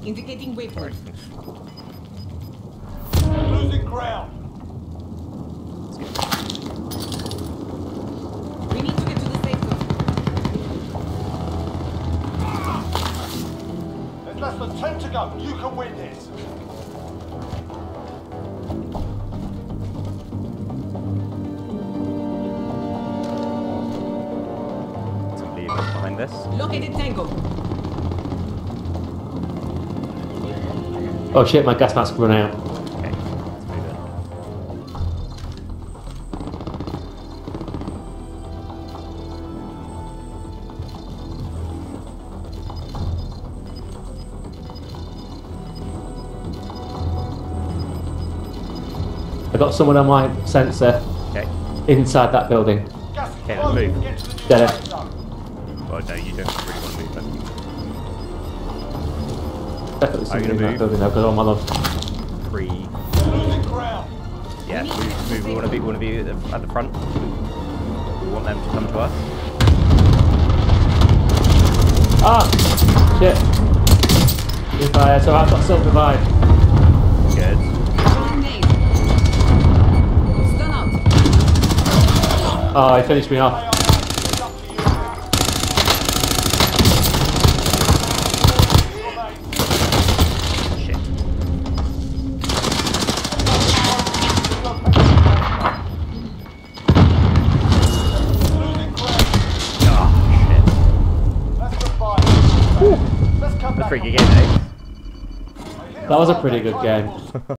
Indicating waypoint. Losing ground. We need to get to the safe zone. There's less than 10 to go. You can win this. Somebody behind this. Located Tango. Oh shit, my gas mask run out. Okay, let's move it. I got someone on my sensor Okay. inside that building. Gas is Okay, closing. move. Get to the new Dead. safe zone. Well, no, you don't really want to move them. Definitely Are you somebody in gonna that move? building though, because all my love. Three. Losing ground. Yeah, move. We want to be at the front. We want them to come to us. Ah! Shit. If I, so I've got self-revive. Good. Throwing nade. Stun out. Oh, he finished me off. It's up to you. Shit. Losing ground. Oh, shit. Let's survive. Let's come That's back. pretty good game, eh? That was a pretty good game.